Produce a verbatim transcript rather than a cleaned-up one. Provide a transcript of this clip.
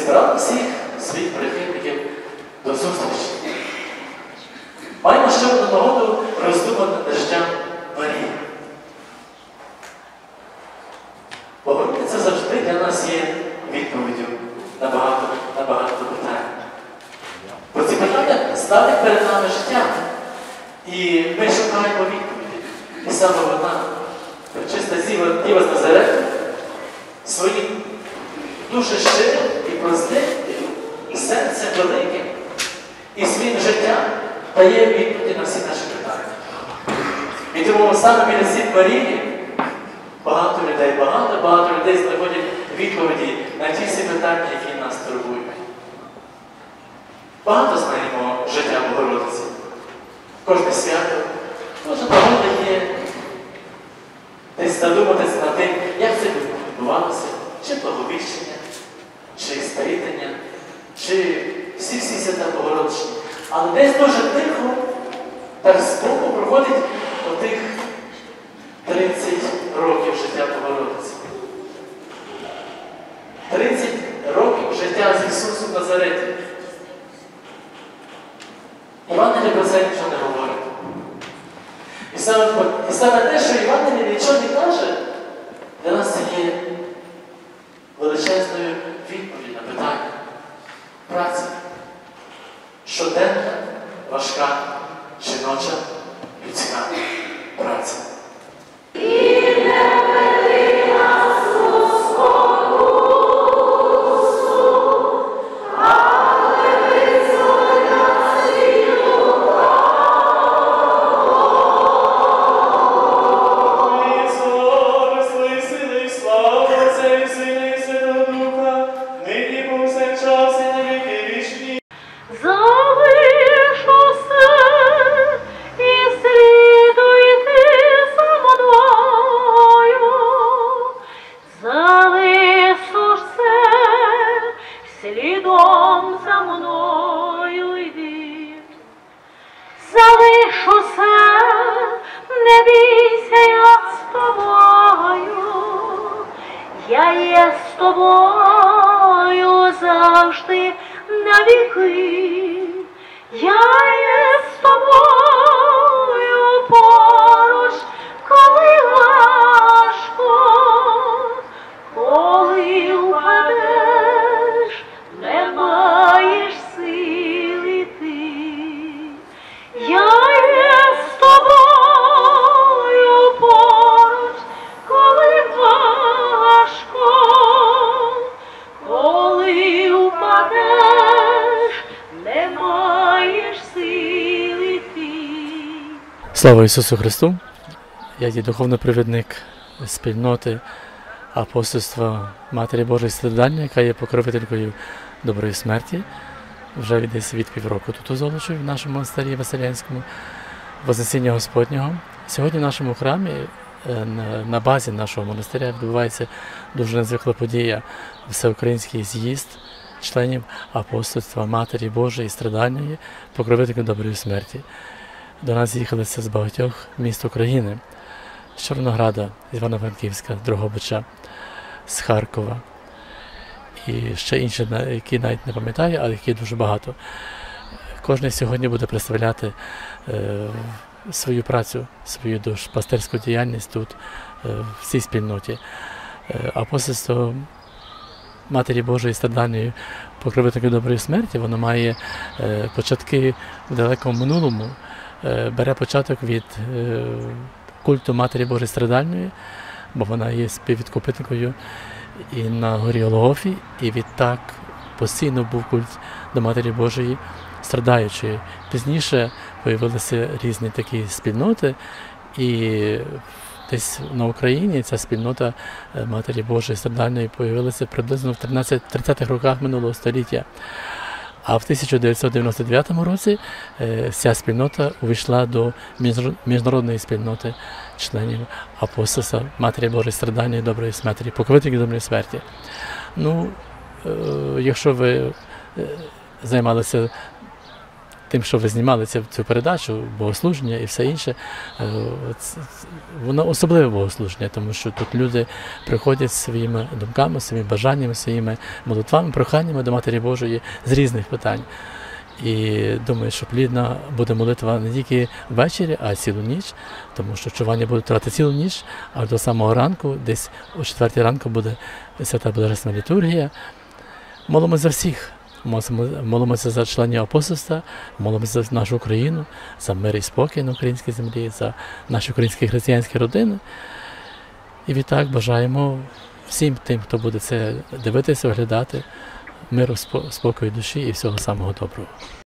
зібрали всіх своїх прихильників до зустрічі. Маємо ще одну нагоду роздумати над життям Марії. Богородиця завжди для нас є відповіддю на багато, на багато питань. Бо ці питання ставлять перед нами життя. І ми шукаємо відповіді. І саме вона, пречиста Діва з Назарету, своїм дуже щирим і простим серцем великим і своїм життям дає відповіді на всі наші питання. І тому саме біля Світ Марії багато людей, багато, багато людей знаходять відповіді на ті всі питання, які нас турбують. Багато знаємо життя Богородиці. Кожне свято, кожна нагода є десь задуматися над тим, як це відбувалося, чи благовіщення, чи сповідання, чи всі-всі свята Богородичні. Але десь дуже тихо, так збоку проходить отих тридцять років життя Богородиці. тридцять років життя з Ісусом в Назареті. Івангеліє про це нічого не говорить. І саме, і саме те, що Євангеліє нічого не каже, для нас це є величезною відповіддю на питання. Праця. Щоденна, важка, жіноча, людська праця. Я є з тобою завжди навіки, я є з тобою поруч, коли важко, коли впадеш, не маєш сили ти. Я є з тобою поруч, коли важко, коли впадеш, не маєш сили ти. Слава Ісусу Христу! Я є духовний провідник спільноти апостольства Матері Божої Страдання, яка є покровителькою доброї смерті. Вже десь від півроку тут у Золочеві, в нашому монастирі Василянському, Вознесіння Господнього. Сьогодні в нашому храмі на базі нашого монастиря відбувається дуже незвикла подія – всеукраїнський з'їзд членів апостольства Матері Божої Страдальної, покровителькою доброї смерті. До нас з'їхалися з багатьох міст України – з Чорнограда, з Івано-Франківська, Дрогобича, з Харкова і ще інші, які навіть не пам'ятаю, але які дуже багато. Кожен сьогодні буде представляти е, свою працю, свою душпастерську діяльність тут, е, в цій спільноті. Е, апостольство Матері Божої Страдальної, покровителькою доброї смерті, воно має е, початки в далекому минулому, е, бере початок від е, культу Матері Божої Страдальної, бо вона є співвідкупителькою і на горі Голгофі, і відтак постійно був культ до Матері Божої Страдаючої. Пізніше з'явилися різні такі спільноти, і десь на Україні ця спільнота Матері Божої Страдальної з'явилася приблизно в тридцятих роках минулого століття. А в тисяча дев'ятсот дев'яносто дев'ятому році ця спільнота увійшла до міжнародної спільноти членів апостольства Матері Божої Страдальної доброї смерті, покровителькою доброї смерті. Ну, якщо ви займалися тим, що ви знімали цю, цю передачу, богослуження і все інше, воно особливе богослуження, тому що тут люди приходять своїми думками, своїми бажаннями, своїми молитвами, проханнями до Матері Божої з різних питань. І думаю, що плідна буде молитва не тільки ввечері, а й цілу ніч, тому що чування буде тривати цілу ніч, аж до самого ранку, десь о четвертій ранку буде свята Божественна літургія. Молимося за всіх. Молимося за членів апостольства, молимося за нашу Україну, за мир і спокій на українській землі, за наші українські християнські родини. І відтак бажаємо всім тим, хто буде це дивитися, оглядати, миру, спокою душі і всього самого доброго.